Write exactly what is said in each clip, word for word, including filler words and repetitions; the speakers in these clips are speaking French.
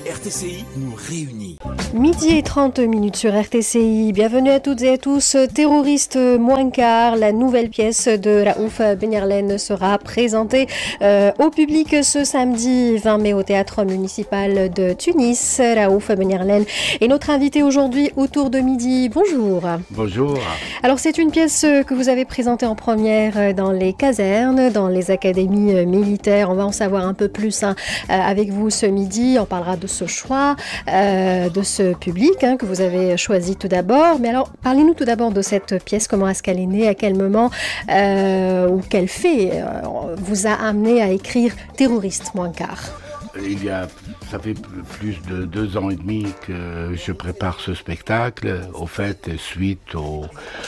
R T C I nous réunit. Midi et trente minutes sur R T C I. Bienvenue à toutes et à tous. Terroriste moins quart, la nouvelle pièce de Raouf Benirlen sera présentée euh, au public ce samedi vingt mai au théâtre municipal de Tunis. Raouf Benirlen est notre invité aujourd'hui autour de midi. Bonjour. Bonjour. Alors c'est une pièce que vous avez présentée en première dans les casernes, dans les académies militaires. On va en savoir un peu plus hein, avec vous ce midi. On parlera de ce choix, euh, de ce public hein, que vous avez choisi tout d'abord. Mais alors, parlez-nous tout d'abord de cette pièce. Comment est-ce qu'elle est née? À quel moment euh, ou quel fait euh, vous a amené à écrire Terroriste moins quart? Il y a, ça fait plus de deux ans et demi que je prépare ce spectacle, au fait, suite aux,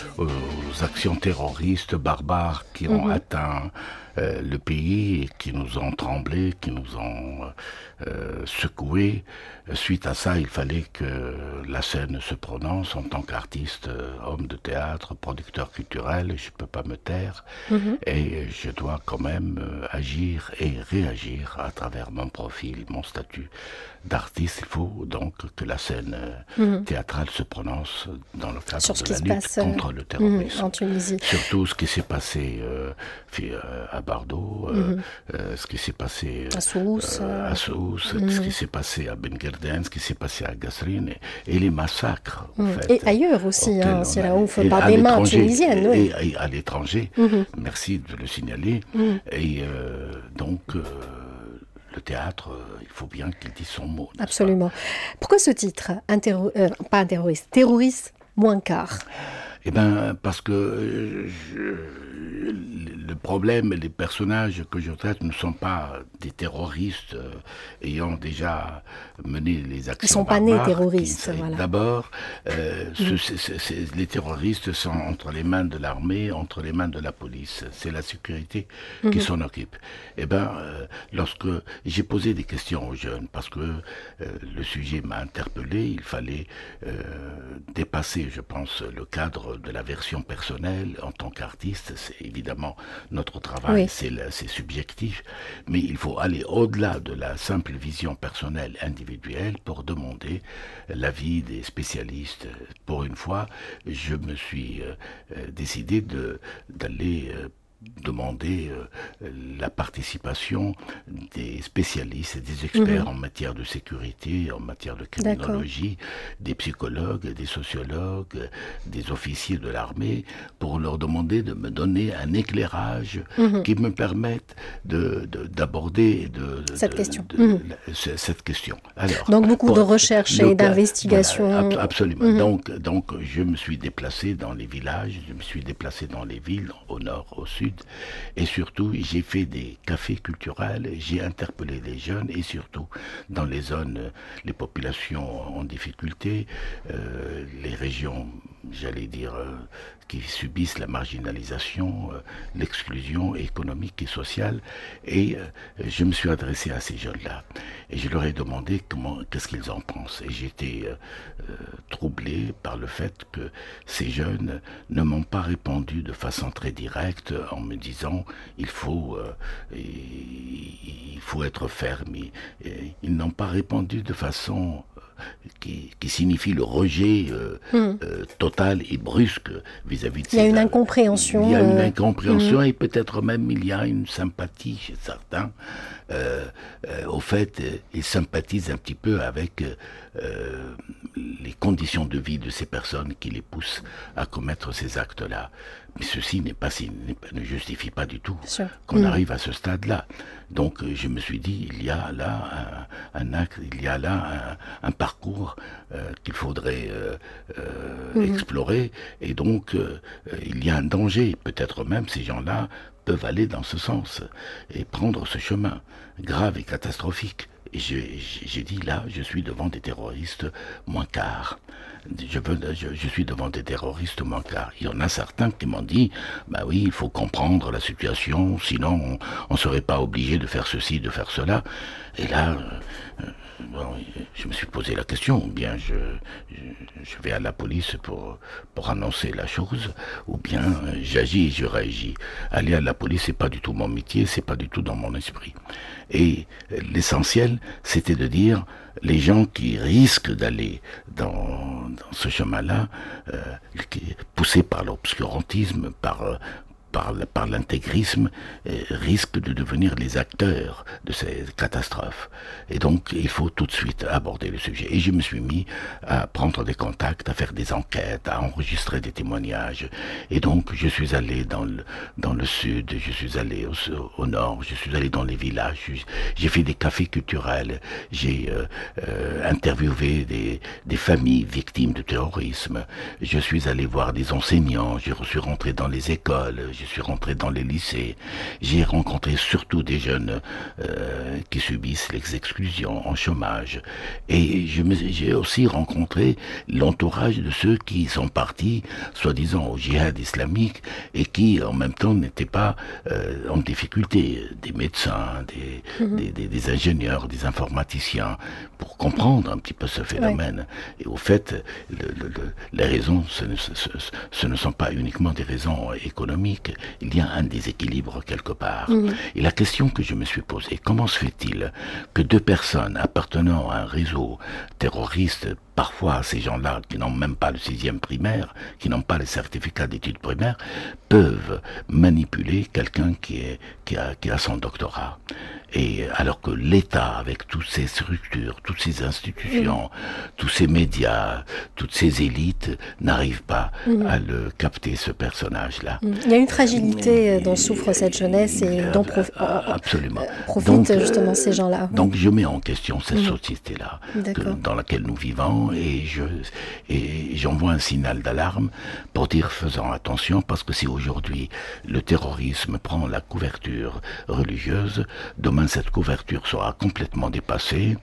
aux actions terroristes barbares qui ont mmh. atteint euh, le pays et qui nous ont tremblé, qui nous ont euh, secoués. Suite à ça, il fallait que la scène se prononce en tant qu'artiste, homme de théâtre, producteur culturel. Je ne peux pas me taire mmh. et je dois quand même agir et réagir à travers mon profil, mon statut d'artiste. Il faut donc que la scène mmh. théâtrale se prononce dans le cadre Sur de la lutte passe, contre le terrorisme. Mmh, en Tunisie. Surtout ce qui s'est passé euh, à Bardo, euh, mmh. euh, ce qui s'est passé à Sousse, euh, à Sousse mmh. ce qui s'est passé à Ben Guerden, ce qui s'est passé à Gasserine et, et les massacres. Mmh. En fait, et ailleurs aussi, hein, c'est là où il par des mains tunisiennes. Et, oui. et, et à l'étranger, mmh. merci de le signaler. Mmh. Et euh, donc... Euh, le théâtre, euh, il faut bien qu'il dise son mot. Absolument. Pourquoi ce titre, un terro- euh, pas un terroriste, terroriste moins quart? Eh bien, parce que euh, je, le problème, les personnages que je traite ne sont pas des terroristes euh, ayant déjà mené les actions. Ils ne sont pas barbares, nés terroristes. Qui, voilà. D'abord, euh, mmh. ce, c'est, c'est, c'est, les terroristes sont entre les mains de l'armée, entre les mains de la police. C'est la sécurité mmh. qui s'en occupe. Eh bien, euh, lorsque j'ai posé des questions aux jeunes, parce que euh, le sujet m'a interpellé, il fallait euh, dépasser, je pense, le cadre de la version personnelle en tant qu'artiste. C'est évidemment notre travail, oui. c'est, c'est subjectif, mais il faut aller au-delà de la simple vision personnelle individuelle pour demander l'avis des spécialistes. Pour une fois, je me suis euh, décidé de, d'aller euh, demander euh, la participation des spécialistes et des experts mmh. en matière de sécurité, en matière de criminologie, D'accord. des psychologues, des sociologues, des officiers de l'armée, pour leur demander de me donner un éclairage mmh. qui me permette de, de, d'aborder de, cette, de, question. De, mmh. la, cette question. Alors, donc beaucoup pour, de recherches et d'investigations. Voilà, ab- absolument. Mmh. Donc, donc je me suis déplacé dans les villages, je me suis déplacé dans les villes, au nord, au sud, et surtout j'ai fait des cafés culturels, j'ai interpellé les jeunes et surtout dans les zones, les populations en difficulté, euh, les régions, j'allais dire, euh, qui subissent la marginalisation, euh, l'exclusion économique et sociale, et euh, je me suis adressé à ces jeunes-là et je leur ai demandé comment, qu'est-ce qu'ils en pensent, et j'étais euh, euh, troublé par le fait que ces jeunes ne m'ont pas répondu de façon très directe en me disant il faut euh, il faut être ferme. Et ils n'ont pas répondu de façon qui, qui signifie le rejet euh, mmh. euh, total et brusque vis-à-vis de ces... Il y a une incompréhension. Il y a une euh... incompréhension mmh. et peut-être même il y a une sympathie chez certains. Euh, euh, au fait, euh, ils sympathisent un petit peu avec euh, les conditions de vie de ces personnes qui les poussent à commettre ces actes-là. Mais ceci n'est pas, n'est pas, ne justifie pas du tout Sûr. qu'on mmh. arrive à ce stade-là. Donc euh, je me suis dit, il y a là un, un acte, il y a là un, un parcours euh, qu'il faudrait euh, euh, mmh. explorer, et donc euh, il y a un danger. Peut-être même ces gens-là peuvent aller dans ce sens et prendre ce chemin grave et catastrophique. Et j'ai, j'ai dit là, je suis devant des terroristes moins quart. Je, veux, je, je suis devant des terroristes moins quart. Il y en a certains qui m'ont dit, bah oui, il faut comprendre la situation, sinon on ne serait pas obligé de faire ceci, de faire cela. Et là, euh, bon, je me suis posé la question, ou bien je, je, je vais à la police pour, pour annoncer la chose, ou bien j'agis et je réagis. Aller à la police, c'est pas du tout mon métier, c'est pas du tout dans mon esprit. Et l'essentiel, c'était de dire, les gens qui risquent d'aller dans, dans ce chemin-là, euh, poussés par l'obscurantisme, par... par, par l'intégrisme, euh, risquent de devenir les acteurs de ces catastrophes. Et donc, il faut tout de suite aborder le sujet. Et je me suis mis à prendre des contacts, à faire des enquêtes, à enregistrer des témoignages. Et donc, je suis allé dans le, dans le sud, je suis allé au, au nord, je suis allé dans les villages, j'ai fait des cafés culturels, j'ai euh, euh, interviewé des, des familles victimes de terrorisme, je suis allé voir des enseignants, je suis rentré dans les écoles, je suis rentré dans les lycées, j'ai rencontré surtout des jeunes euh, qui subissent les exclusions, en chômage, et je me, j'ai aussi rencontré l'entourage de ceux qui sont partis, soi-disant au djihad islamique, et qui en même temps n'étaient pas euh, en difficulté, des médecins, des, mmh. des, des, des ingénieurs, des informaticiens, pour comprendre un petit peu ce phénomène. Ouais. Et au fait, le, le, le, les raisons, ce ne, ce, ce ne sont pas uniquement des raisons économiques, il y a un déséquilibre quelque part. Mmh. Et la question que je me suis posée, comment se fait-il que deux personnes appartenant à un réseau terroriste, parfois ces gens-là qui n'ont même pas le sixième primaire, qui n'ont pas le certificat d'études primaires, peuvent manipuler quelqu'un qui, est, qui, a, qui a son doctorat. Et alors que l'État, avec toutes ses structures, toutes ses institutions, mmh. tous ses médias, toutes ses élites, n'arrivent pas mmh. à le capter, ce personnage-là. Mmh. Il y a une fragilité euh, dont souffre cette jeunesse et euh, dont prof... euh, absolument. Euh, profitent donc, justement euh, ces gens-là. Donc je mets en question cette mmh. société-là que, dans laquelle nous vivons et je et j'envoie un signal d'alarme pour dire faisons attention parce que si aujourd'hui le terrorisme prend la couverture religieuse, demain cette couverture sera complètement dépassée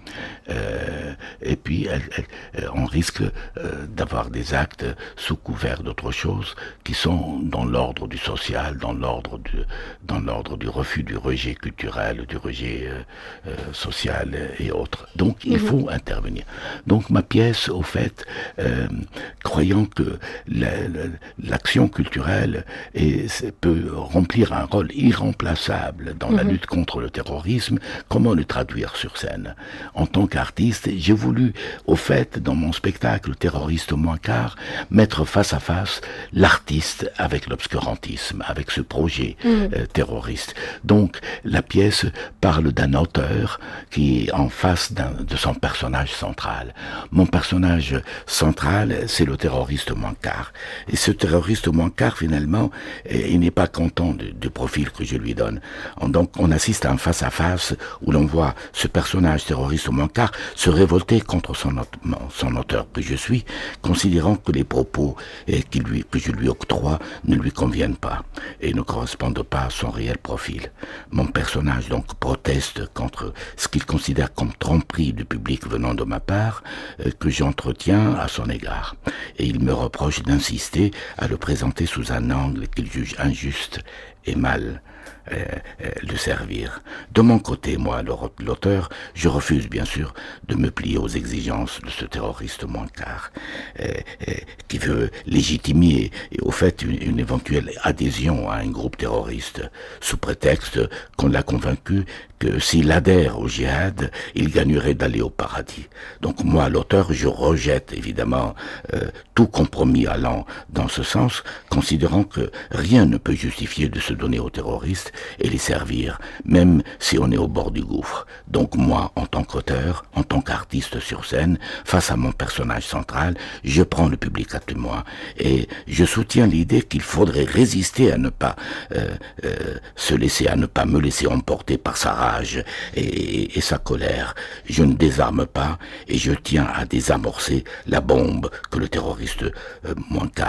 euh, et puis elle, elle, on risque euh, d'avoir des actes sous couvert d'autre chose qui sont dans l'ordre du social, dans l'ordre du dans l'ordre du refus du rejet culturel, du rejet euh, euh, social et autres. Donc il mmh. faut intervenir. Donc ma pièce, au fait, euh, croyant que la, la, l'action culturelle est, peut remplir un rôle irremplaçable dans mmh. la lutte contre le terrorisme, comment le traduire sur scène? En tant qu'artiste, j'ai voulu, au fait, dans mon spectacle Terroriste moins quart, mettre face à face l'artiste avec l'obscurantisme, avec ce projet mmh. euh, terroriste. Donc, la pièce parle d'un auteur qui est en face d'un, de son personnage central. Mon personnage central, c'est le terroriste Monclar. Et ce terroriste Monclar, finalement, il n'est pas content du, du profil que je lui donne. Donc, on assiste à un face-à-face où l'on voit ce personnage terroriste Monclar se révolter contre son, son auteur que je suis, considérant que les propos eh, qui lui, que je lui octroie ne lui conviennent pas et ne correspondent pas à son réel profil. Mon personnage, donc, proteste contre ce qu'il considère comme tromperie du public venant de ma part, euh, que j'entretiens à son égard. Et il me reproche d'insister à le présenter sous un angle qu'il juge injuste et mal euh, euh, le servir. De mon côté, moi, l'auteur, je refuse bien sûr de me plier aux exigences de ce terroriste Monclar, euh, euh, qui veut légitimer et au fait une, une éventuelle adhésion à un groupe terroriste, sous prétexte qu'on l'a convaincu que s'il adhère au djihad, il gagnerait d'aller au paradis. Donc moi, l'auteur, je rejette évidemment euh, tout compromis allant dans ce sens, considérant que rien ne peut justifier de se donner aux terroristes et les servir, même si on est au bord du gouffre. Donc moi, en tant qu'auteur, en tant qu'artiste sur scène, face à mon personnage central, je prends le public à témoin et je soutiens l'idée qu'il faudrait résister à ne pas euh, euh, se laisser, à ne pas me laisser emporter par sa rage et, et, et sa colère. Je ne désarme pas et je tiens à désamorcer la bombe que le terroriste euh, Monclar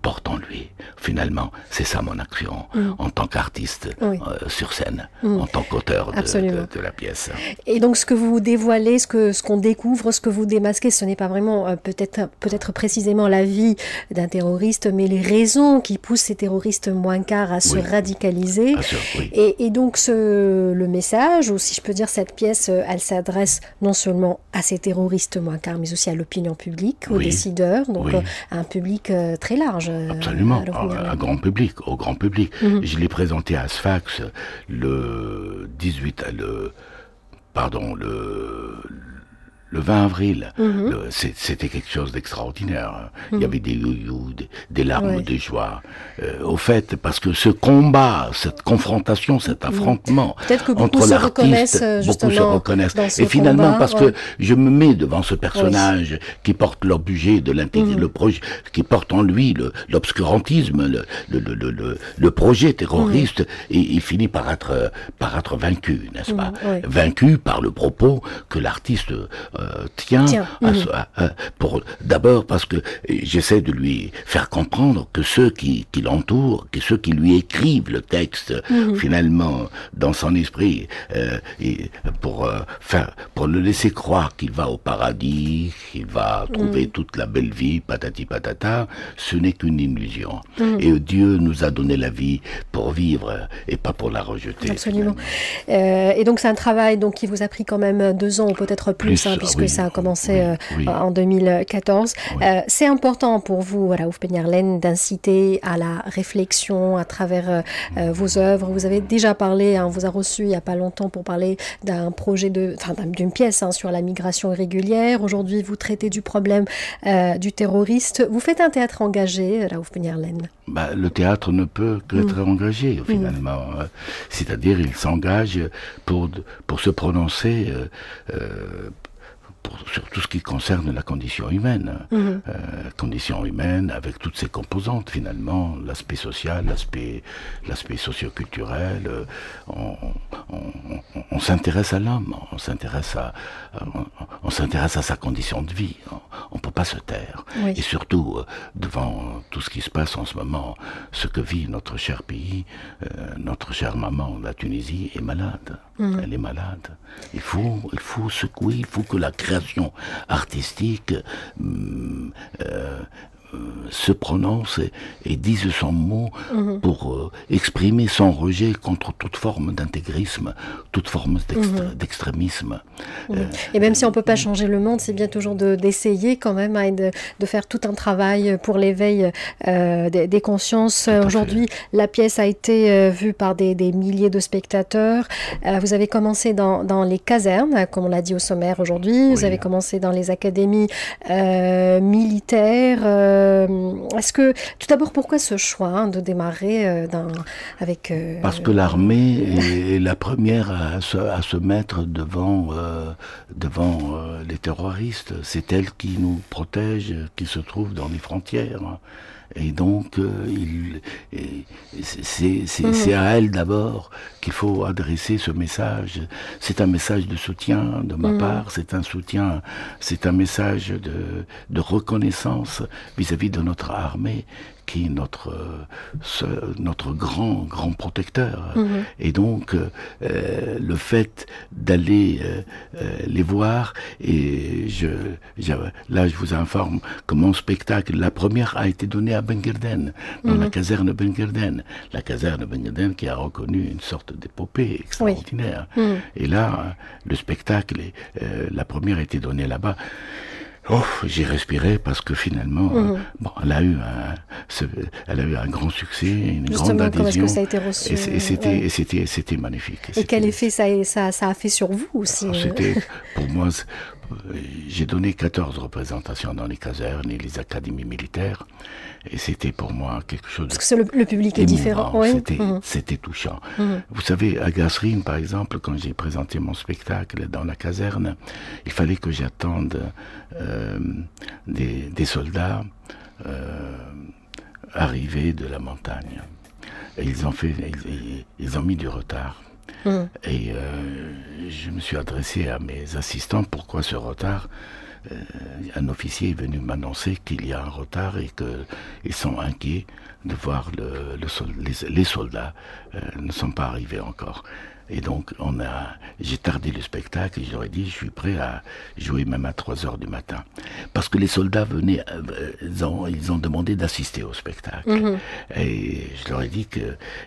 porte en lui. Finalement, c'est ça mon action mmh. en tant qu'artiste oui. euh, sur scène, mmh. en tant qu'auteur de, de, de la pièce. Et donc ce que vous dévoilez, ce que ce qu'on découvre, ce que vous démasquez, ce n'est pas vraiment euh, peut-être peut-être précisément la vie d'un terroriste, mais les raisons qui poussent ces terroristes Mouankar à se oui. radicaliser. Sûr, oui. et, et donc ce, le message, ou si je peux dire cette pièce, elle s'adresse non seulement à ces terroristes Mouankar, mais aussi à l'opinion publique, aux oui. décideurs, donc oui. euh, à un public euh, très large. Absolument. Euh, Un grand public, au grand public. Mm-hmm. Je l'ai présenté à Sfax le dix-huit, le, pardon, le, le vingt avril. Mm-hmm. le, c'était quelque chose d'extraordinaire. Mm-hmm. Il y avait des youyou, des, des larmes ouais. de joie. Euh, au fait, parce que ce combat, cette confrontation, cet affrontement mm-hmm. entre l'artiste, beaucoup se reconnaissent. Et finalement, combat, parce ouais. que je me mets devant ce personnage oui. qui porte l'objet de l'intégrer, mm-hmm. le projet, qui porte en lui le, l'obscurantisme, le, le, le, le, le, le projet terroriste, mm-hmm. et il finit par être, par être vaincu, n'est-ce pas? Mm-hmm. Oui. Vaincu par le propos que l'artiste euh, tient, Tiens. À, mmh. à, à, pour d'abord parce que j'essaie de lui faire comprendre que ceux qui, qui l'entourent, que ceux qui lui écrivent le texte, mmh. finalement, dans son esprit, euh, et pour euh, faire, pour le laisser croire qu'il va au paradis, qu'il va trouver mmh. toute la belle vie, patati patata, ce n'est qu'une illusion. Mmh. Et Dieu nous a donné la vie pour vivre et pas pour la rejeter. Absolument. Euh, et donc c'est un travail donc qui vous a pris quand même deux ans ou peut-être plus, plus hein, puisque oui, ça a commencé oui, euh, oui. en deux mille quatorze. Oui. Euh, c'est important pour vous, Raouf Peñarlen, d'inciter à la réflexion à travers euh, vos œuvres. Vous avez déjà parlé, hein, on vous a reçu il n'y a pas longtemps pour parler d'un projet de, enfin d'une pièce hein, sur la migration irrégulière. Aujourd'hui, vous traitez du problème euh, du terroriste. Vous faites un théâtre engagé, Raouf Peñarlen. Bah, le théâtre ne peut que être mmh. engagé, finalement. Mmh. C'est-à-dire, il s'engage pour, pour se prononcer euh, euh, pour, sur tout ce qui concerne la condition humaine. Mmh. Euh, condition humaine avec toutes ses composantes, finalement, l'aspect social, l'aspect, l'aspect socio-culturel. Euh, on, on, on, on s'intéresse à l'homme, on s'intéresse à, on, on s'intéresse à sa condition de vie. On ne peut pas se taire. Oui. Et surtout, euh, devant tout ce qui se passe en ce moment, ce que vit notre cher pays, euh, notre chère maman, la Tunisie, est malade. Mmh. Elle est malade. Il faut, il faut secouer, il faut que la création artistique euh, euh, se prononce et, et dise son mot mmh. pour euh, exprimer son rejet contre toute forme d'intégrisme, toute forme d'extré- mmh. d'extrémisme. Mmh. Euh, et même si on ne peut pas changer le monde, c'est bien toujours de, d'essayer quand même hein, de, de faire tout un travail pour l'éveil euh, des, des consciences. Aujourd'hui, fait. La pièce a été euh, vue par des, des milliers de spectateurs. Euh, vous avez commencé dans, dans les casernes, comme on l'a dit au sommaire aujourd'hui. Oui. Vous avez commencé dans les académies euh, militaires. Euh, est-ce que, tout d'abord, pourquoi ce choix hein, de démarrer euh, dans, avec... Euh, Parce que l'armée est la première à se, à se mettre devant, euh, devant euh, les terroristes. C'est elle qui nous protège, qui se trouve dans les frontières. Et donc, euh, il, et c'est, c'est, mmh. c'est à elle d'abord qu'il faut adresser ce message. C'est un message de soutien de ma mmh. part, c'est un soutien, c'est un message de, de reconnaissance vis-à-vis de notre armée, qui est notre, ce, notre grand, grand protecteur. Mmh. Et donc, euh, le fait d'aller euh, euh, les voir, et je, je, là je vous informe que mon spectacle, la première a été donnée à Ben Guerden, dans mmh. la caserne Ben Guerden. La caserne Ben Guerden qui a reconnu une sorte d'épopée extraordinaire. Oui. Mmh. Et là, le spectacle, euh, la première a été donnée là-bas. Oh, j'ai respiré parce que finalement, mmh. euh, bon, elle a eu un, ce, elle a eu un grand succès, une Justement, grande adhésion. Comment est-ce que ça a été reçu? Et, et c'était, ouais. et c'était, c'était magnifique. Et c'était, quel effet ça, ça, ça a fait sur vous aussi? C'était, pour moi, j'ai donné quatorze représentations dans les casernes et les académies militaires, et c'était pour moi quelque chose. Parce que le, le public est différent. Oui. C'était, mmh. c'était touchant. Mmh. Vous savez, à Gasserine, par exemple, quand j'ai présenté mon spectacle dans la caserne, il fallait que j'attende euh, des, des soldats euh, arrivés de la montagne. Et ils ont fait, ils, ils ont mis du retard. Mmh. Et euh, je me suis adressé à mes assistants, pourquoi ce retard? euh, un officier est venu m'annoncer qu'il y a un retard et qu'ils sont inquiets de voir le, le sol, les, les soldats euh, ne sont pas arrivés encore. Et donc, on a, j'ai tardé le spectacle et j'aurais dit, je suis prêt à jouer même à trois heures du matin. Parce que les soldats venaient, euh, ils, ont, ils ont demandé d'assister au spectacle. Mmh. Et je leur ai dit que,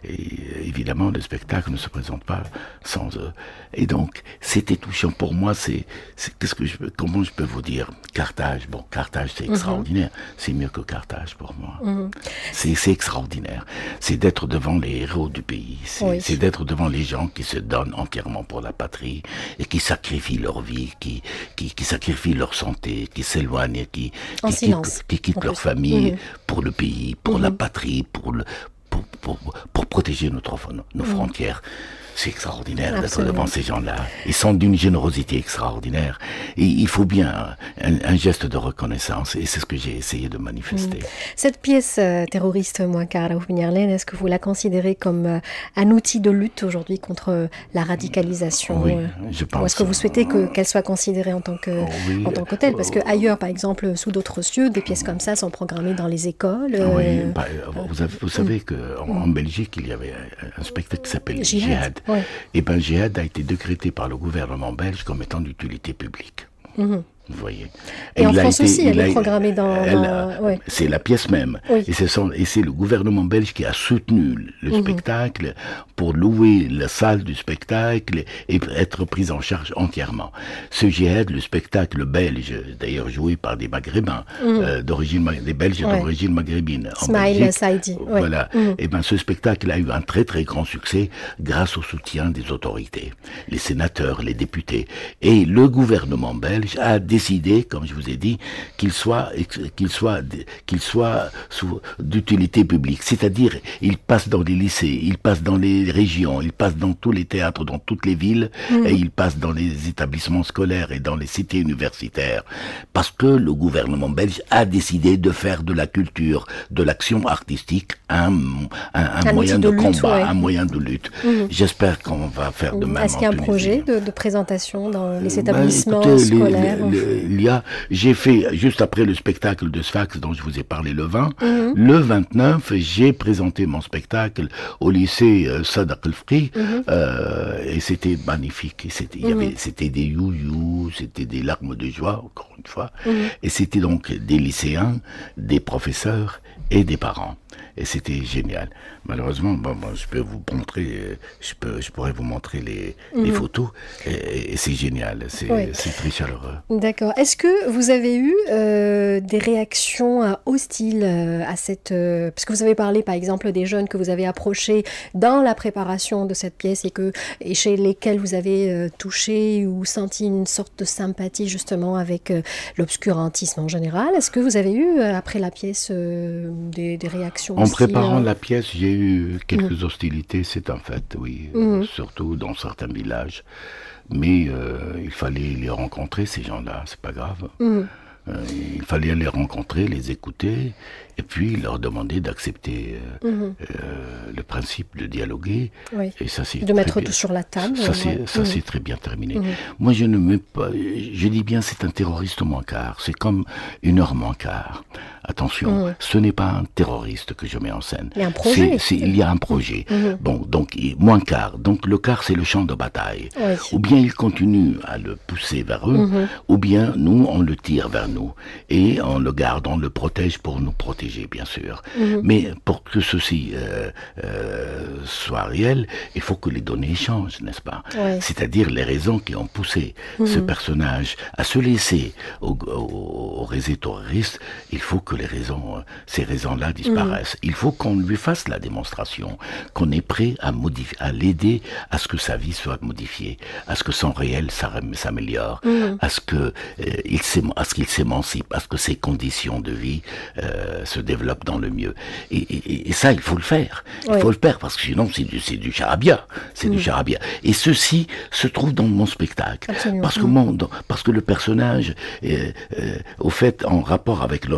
et, évidemment, le spectacle ne se présente pas sans eux. Et donc, c'était touchant. Pour moi, c'est, c'est qu'est-ce que je, comment je peux vous dire? Carthage, bon, Carthage, c'est extraordinaire. Mmh. C'est mieux que Carthage pour moi. Mmh. C'est, c'est extraordinaire. C'est d'être devant les héros du pays. C'est, oui. c'est d'être devant les gens qui se donnent entièrement pour la patrie et qui sacrifient leur vie, qui, qui, qui sacrifient leur santé, qui s'éloignent, qui, qui, quittent, qui quittent leur famille mmh. pour le pays, pour mmh. la patrie, pour, le, pour, pour, pour protéger notre, nos mmh. frontières. C'est extraordinaire d'être devant ces gens-là. Ils sont d'une générosité extraordinaire. Et il faut bien un, un geste de reconnaissance. Et c'est ce que j'ai essayé de manifester. Mmh. Cette pièce euh, terroriste, Muankar Oufniarlen, est-ce que vous la considérez comme euh, un outil de lutte aujourd'hui contre euh, la radicalisation? Oui, je pense. Ou est-ce que vous souhaitez que, qu'elle soit considérée en tant que, oui, en tant que telle? Parce qu'ailleurs, par exemple, sous d'autres cieux, des pièces comme ça sont programmées dans les écoles. Euh, oui, bah, vous, avez, vous savez mmh. qu'en en Belgique, il y avait un spectacle qui s'appelle Jihad. Jihad. Oui. Et bien, Jihad a été décrété par le gouvernement belge comme étant d'utilité publique. Mmh. Vous voyez. Et, et en France été, aussi, elle est programmée dans... Elle, dans... Ouais. C'est la pièce même. Oui. Et, c'est son, et c'est le gouvernement belge qui a soutenu le mmh. spectacle pour louer la salle du spectacle et être pris en charge entièrement. Ce Jihad, le spectacle belge, d'ailleurs joué par des Maghrébins, mmh. euh, d'origine, des Belges ouais. d'origine maghrébine. Smile Saidi. Voilà. Mmh. Et ben, ce spectacle a eu un très très grand succès grâce au soutien des autorités, les sénateurs, les députés. Et le gouvernement belge a décidé, comme je vous ai dit, qu'il soit, qu'il soit, qu'il soit sous, d'utilité publique. C'est-à-dire, il passe dans les lycées, il passe dans les régions, il passe dans tous les théâtres, dans toutes les villes, mmh. et il passe dans les établissements scolaires et dans les cités universitaires. Parce que le gouvernement belge a décidé de faire de la culture, de l'action artistique, un, un, un, un moyen de, de lutte, combat, ouais. un moyen de lutte. Mmh. J'espère qu'on va faire de même. Est-ce qu'il y a un projet de, de présentation dans les établissements ben, écoutez, scolaires? Les, les, il y a, j'ai fait, juste après le spectacle de Sfax dont je vous ai parlé le vingt, mmh. le vingt-neuf, j'ai présenté mon spectacle au lycée euh, Sadak El-Fri, mmh. euh, et c'était magnifique. Et c'était, il y avait, mmh. c'était des you-you, c'était des larmes de joie, encore une fois, mmh. et c'était donc des lycéens, des professeurs et des parents. Et c'était génial. Malheureusement, bon, bon, je peux vous montrer, je peux, je pourrais vous montrer les, mmh. les photos, et, et c'est génial, c'est, oui. c'est très chaleureux. D'accord. Est-ce que vous avez eu euh, des réactions euh, hostiles euh, à cette... Euh, parce que vous avez parlé, par exemple, des jeunes que vous avez approchés dans la préparation de cette pièce et, que, et chez lesquels vous avez euh, touché ou senti une sorte de sympathie, justement, avec euh, l'obscurantisme en général. Est-ce que vous avez eu, euh, après la pièce, euh, des, des réactions En préparant la pièce, j'ai eu quelques mmh. hostilités, c'est un fait, oui, mmh. euh, surtout dans certains villages. Mais euh, il fallait les rencontrer, ces gens-là, c'est pas grave. Mmh. Euh, il fallait les rencontrer, les écouter, et puis leur demander d'accepter euh, mmh. euh, le principe de dialoguer. Oui. Et ça, c'est de mettre bien, tout sur la table. Ça, c'est, ouais. ça, mmh. c'est très bien terminé. Mmh. Moi, je ne mets pas... Je dis bien, c'est un terroriste Muankar. C'est comme une heure Muankar. Attention, mmh. ce n'est pas un terroriste que je mets en scène. Il y a un projet. C'est, c'est, il y a un projet. Mmh. Bon, donc, Muankar. Donc, le car, c'est le champ de bataille. Oui. Ou bien il continue à le pousser vers eux, mmh. ou bien nous, on le tire vers nous. Et on le garde, on le protège pour nous protéger, bien sûr. Mmh. Mais pour que ceci euh, euh, soit réel, il faut que les données changent, n'est-ce pas? Oui. C'est-à-dire les raisons qui ont poussé mmh. ce personnage à se laisser au, au, au réseau terroriste, il faut que les raisons, ces raisons-là disparaissent. Mmh. Il faut qu'on lui fasse la démonstration, qu'on est prêt à, modifier, à l'aider à ce que sa vie soit modifiée, à ce que son réel s'améliore, mmh. à ce que euh, il à ce qu'il s'émancipe, à ce que ses conditions de vie euh, se développent dans le mieux. Et, et, et ça, il faut le faire. Il oui. faut le faire parce que sinon, c'est du, c'est du charabia. C'est mmh. du charabia. Et ceci se trouve dans mon spectacle. Absolument. Parce que, mon, dans, parce que le personnage est, euh, au fait, en rapport avec l'auteur.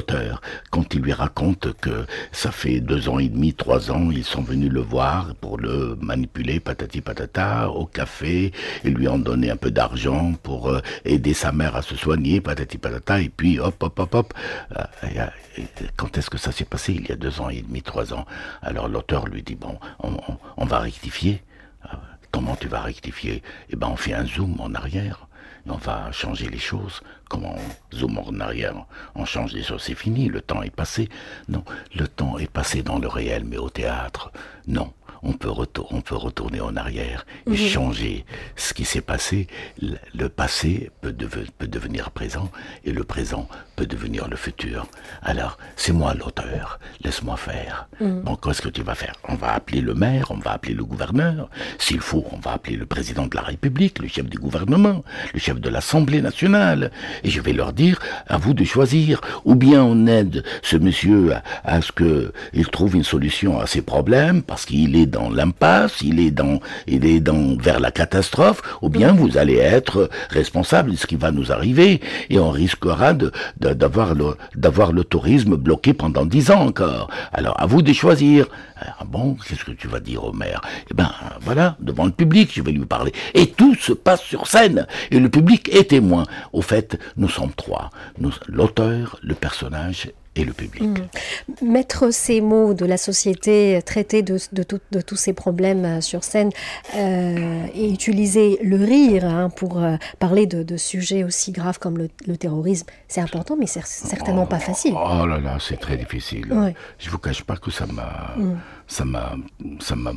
quand il lui raconte que ça fait deux ans et demi, trois ans, ils sont venus le voir pour le manipuler, patati patata, au café, ils lui ont donné un peu d'argent pour euh, aider sa mère à se soigner, patati patata, et puis hop, hop, hop, hop. Euh, et, et, quand est-ce que ça s'est passé? Il y a deux ans et demi, trois ans. Alors l'auteur lui dit, bon, on, on, on va rectifier. Euh, comment tu vas rectifier? Eh ben, on fait un zoom en arrière. On va changer les choses. Comment on zoome en arrière? On change les choses, c'est fini, le temps est passé. Non, le temps est passé dans le réel, mais au théâtre, non. On peut, retour, on peut retourner en arrière et mmh. changer ce qui s'est passé. Le, le passé peut, deve, peut devenir présent et le présent peut devenir le futur. Alors, c'est moi l'auteur, laisse-moi faire. Mmh. Bon, qu'est-ce que tu vas faire? On va appeler le maire, on va appeler le gouverneur. S'il faut, on va appeler le président de la République, le chef du gouvernement, le chef de l'Assemblée nationale. Et je vais leur dire, à vous de choisir. Ou bien on aide ce monsieur à, à ce qu'il trouve une solution à ses problèmes, parce qu'il est dans l'impasse, il est dans, il est dans, vers la catastrophe, ou bien vous allez être responsable de ce qui va nous arriver, et on risquera de, de, d'avoir le, d'avoir le tourisme bloqué pendant dix ans encore. Alors, à vous de choisir. Ah bon, qu'est-ce que tu vas dire au maire? Eh ben, voilà, devant le public, je vais lui parler. Et tout se passe sur scène, et le public est témoin. Au fait, nous sommes trois. Nous, l'auteur, le personnage et le public. Mmh. Mettre ces mots de la société, traiter de, de, tout, de tous ces problèmes sur scène euh, et utiliser le rire hein, pour euh, parler de, de sujets aussi graves comme le, le terrorisme, c'est important, mais c'est certainement oh, pas facile. Oh là là, c'est très difficile. Ouais. Je vous cache pas que ça m'a... Mmh. Ça m'a... Ça m'a...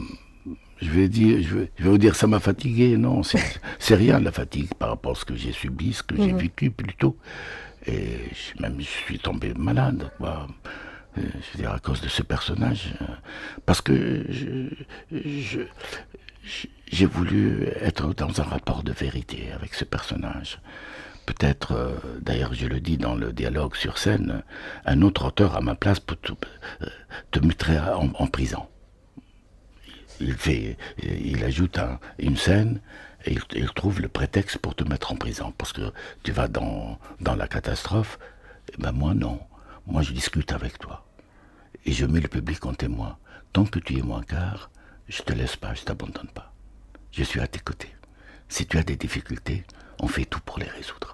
Je vais dire, je vais, je vais vous dire, ça m'a fatigué. Non, c'est rien la fatigue par rapport à ce que j'ai subi, ce que mmh. j'ai vécu plutôt. Et je, même je suis tombé malade, quoi. Je veux dire, à cause de ce personnage. Parce que je, je, je, j'ai voulu être dans un rapport de vérité avec ce personnage. Peut-être, euh, d'ailleurs je le dis dans le dialogue sur scène, un autre auteur à ma place peut te, te mettrait en, en prison. Il fait, il ajoute un, une scène et il, il trouve le prétexte pour te mettre en prison parce que tu vas dans, dans la catastrophe. Et ben moi non, moi je discute avec toi et je mets le public en témoin. Tant que tu es moins quart, je te laisse pas, je t'abandonne pas. Je suis à tes côtés. Si tu as des difficultés, on fait tout pour les résoudre.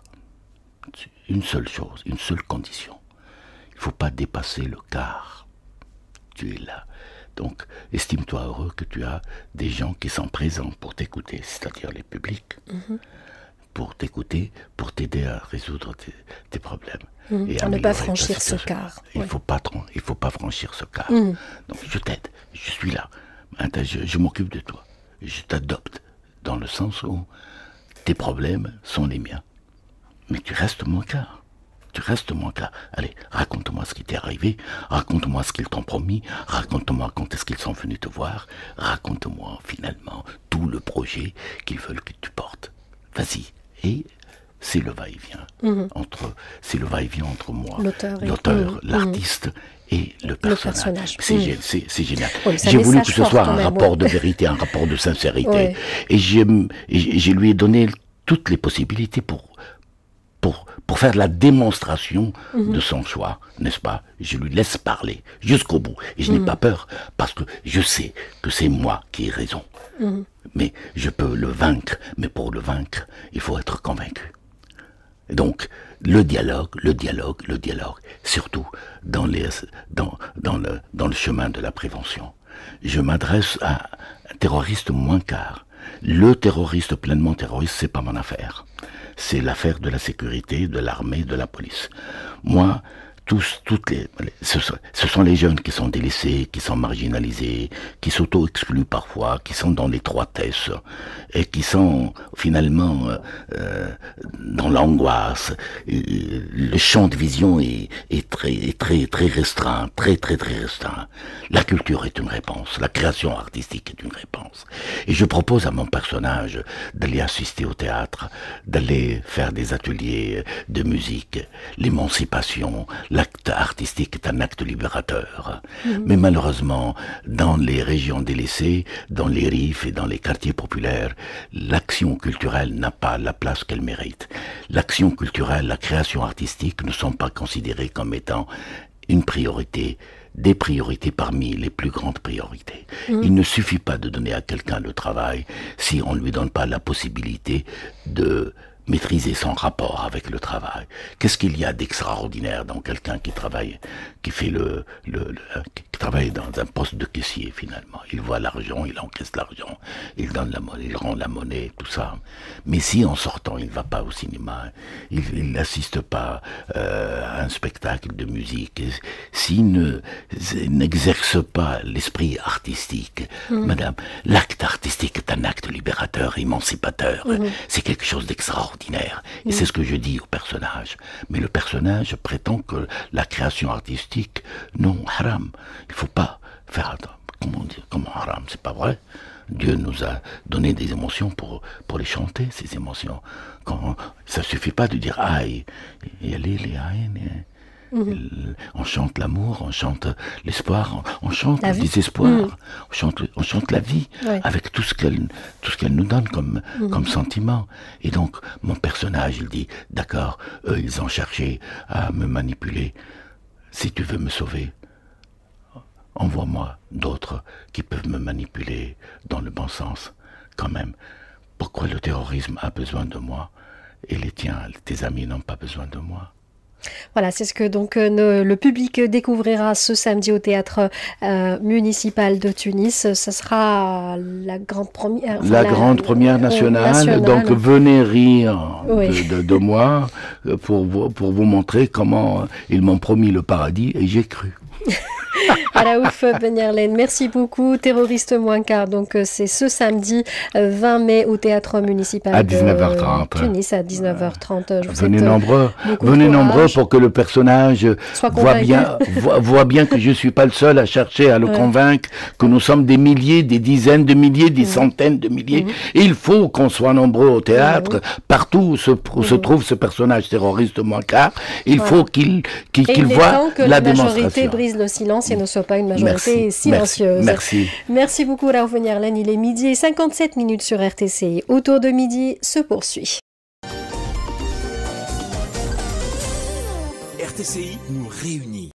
Une seule chose, une seule condition. Il ne faut pas dépasser le quart. Tu es là. Donc, estime-toi heureux que tu as des gens qui sont présents pour t'écouter, c'est-à-dire les publics, mmh. pour t'écouter, pour t'aider à résoudre tes, tes problèmes. Mmh. Et à ne pas franchir ce quart. Il ne ouais. faut pas, il faut pas franchir ce quart. Mmh. Donc, je t'aide, je suis là, je, je m'occupe de toi, je t'adopte, dans le sens où tes problèmes sont les miens. Mais tu restes mon quart. Tu restes mon cas. Allez, raconte-moi ce qui t'est arrivé, raconte-moi ce qu'ils t'ont promis, raconte-moi quand est-ce qu'ils sont venus te voir, raconte-moi finalement tout le projet qu'ils veulent que tu portes. Vas-y. Et c'est le va-et-vient mmh. entre, c'est le va-et-vient entre moi, l'auteur, mmh. l'artiste et le personnage. C'est mmh. c'est génial. Oui, j'ai voulu que ce soit un même, rapport oui. de vérité, un rapport de sincérité. Oui. Et je lui ai donné toutes les possibilités pour Pour, pour faire la démonstration mmh. de son choix, n'est-ce pas? Je lui laisse parler jusqu'au bout. Et je mmh. n'ai pas peur, parce que je sais que c'est moi qui ai raison. Mmh. Mais je peux le vaincre, mais pour le vaincre, il faut être convaincu. Et donc, le dialogue, le dialogue, le dialogue, surtout dans, les, dans, dans, le, dans le chemin de la prévention. Je m'adresse à un terroriste moins quart. Le terroriste pleinement terroriste, c'est pas mon affaire. C'est l'affaire de la sécurité, de l'armée, de la police. Moi, tous, toutes les, ce, ce sont les jeunes qui sont délaissés, qui sont marginalisés, qui s'auto-excluent parfois, qui sont dans l'étroitesse et qui sont finalement euh, dans l'angoisse. Le champ de vision est, est très, est très, très restreint, très, très, très restreint. La culture est une réponse, la création artistique est une réponse. Et je propose à mon personnage d'aller assister au théâtre, d'aller faire des ateliers de musique, l'émancipation. L'acte artistique est un acte libérateur. Mmh. Mais malheureusement, dans les régions délaissées, dans les rifs et dans les quartiers populaires, l'action culturelle n'a pas la place qu'elle mérite. L'action culturelle, la création artistique ne sont pas considérées comme étant une priorité, des priorités parmi les plus grandes priorités. Mmh. Il ne suffit pas de donner à quelqu'un le travail si on ne lui donne pas la possibilité de maîtriser son rapport avec le travail. Qu'est-ce qu'il y a d'extraordinaire dans quelqu'un qui travaille, qui fait le, le, le qui travaille dans un poste de caissier finalement. Il voit l'argent, il encaisse l'argent, il donne la monnaie, il rend la monnaie, tout ça. Mais si en sortant, il ne va pas au cinéma, il n'assiste pas euh, à un spectacle de musique, s'il ne, n'exerce pas l'esprit artistique, mmh. madame, l'acte artistique est un acte libérateur, émancipateur. Mmh. C'est quelque chose d'extraordinaire. Et mmh. c'est ce que je dis au personnage. Mais le personnage prétend que la création artistique, non, haram. Il faut pas faire, comment dire, comment haram, c'est pas vrai. Dieu nous a donné des émotions pour, pour les chanter, ces émotions. Quand, ça suffit pas de dire aïe, y aller les aïe. Mmh. On chante l'amour, on chante l'espoir, on, on chante la le vie. désespoir, mmh. on, chante, on chante la vie, ouais. avec tout ce qu'elle tout ce qu'elle nous donne comme, mmh. comme sentiment. Et donc, mon personnage, il dit, d'accord, eux, ils ont cherché à me manipuler. Si tu veux me sauver, envoie-moi d'autres qui peuvent me manipuler dans le bon sens, quand même. Pourquoi le terrorisme a besoin de moi et les tiens, tes amis n'ont pas besoin de moi? Voilà, c'est ce que donc euh, le public découvrira ce samedi au théâtre euh, municipal de Tunis. Ce sera la grande première. Enfin, la, la grande première nationale. Euh, nationale. Donc venez rire oui. de, de, de moi pour vous, pour vous montrer comment ils m'ont promis le paradis et j'ai cru. Raouf Benyerlen, merci beaucoup. Terroriste moins quart, donc c'est ce samedi vingt mai au théâtre municipal à dix-neuf heures trente. de Tunis à dix-neuf heures trente. Je vous venez nombreux, venez nombreux pour que le personnage voit bien, voit, voit bien que je suis pas le seul à chercher à le ouais. convaincre, que nous sommes des milliers, des dizaines de milliers, des mmh. centaines de milliers. Mmh. Et il faut qu'on soit nombreux au théâtre, mmh. partout où se, où mmh. se trouve ce personnage terroriste moins quart. Il ouais. faut qu'il qu'il, qu'il voit que la, la démonstration. majorité brise le silence et ne soit pas une majorité merci, silencieuse. Merci. Merci, merci beaucoup Raouf Benyerlen. Il est midi et cinquante-sept minutes sur R T C I. Autour de midi se poursuit. R T C I nous réunit.